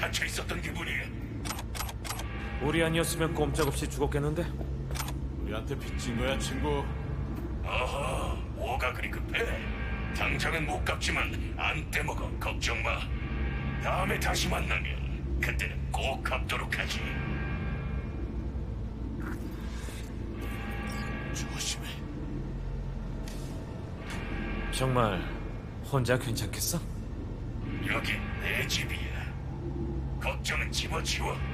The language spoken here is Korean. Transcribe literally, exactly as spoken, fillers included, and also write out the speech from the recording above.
갇혀 있었던 기분이야. 우리 아니었으면 꼼짝없이 죽었겠는데? 우리한테 빚진 거야, 친구. 어허, 뭐가 그리 급해? 당장은 못 갚지만 안 떼먹어. 걱정 마. 다음에 다시 만나면 그때는 꼭 갚도록 하지. 조심해. 정말 혼자 괜찮겠어? 여긴 내 집이야. 걱정은 집어치워.